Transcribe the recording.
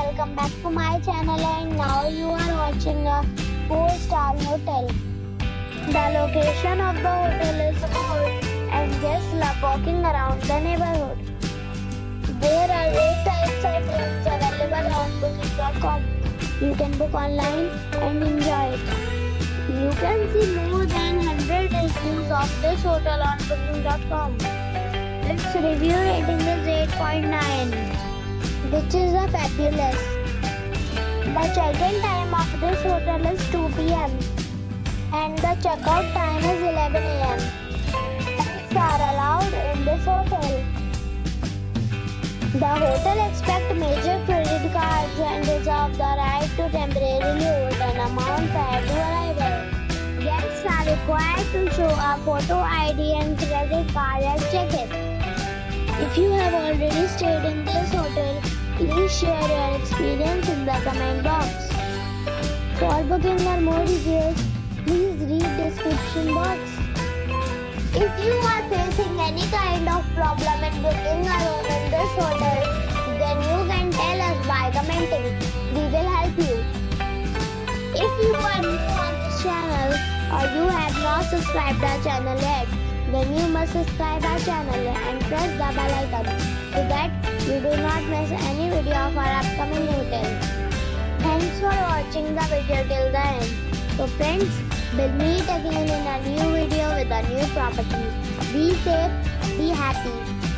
welcome back to my channel, and now you are watching a 4-star hotel. The location of the hotel is good and guests love walking around the neighborhood. There are 8 types of rooms available on booking.com. You can book online and enjoy it. You can see more than 100 reviews of this hotel on booking.com. Its review rating is 8.9, which is a fabulous. The check-in time of this hotel is 2 p.m. and the check-out time is 11 a.m. Pets are allowed in this hotel. The hotel accepts major credit cards and reserves the right to temporarily hold an amount prior to arrival. Guests are required to show a photo ID and credit card at check-in. If you have already stayed in this hotel, please share your experience in the comment box. For booking or more details, please read description box. If you are facing any kind of problem in booking a room in this hotel, then you can tell us by commenting. We will help you. If you are new on this channel or you have not subscribed our channel yet, then you must subscribe our channel and press the bell icon so that you do not miss any video of our upcoming hotel. Thanks for watching the video till the end. So friends, we'll meet again in a new video with a new property. Be safe, be happy.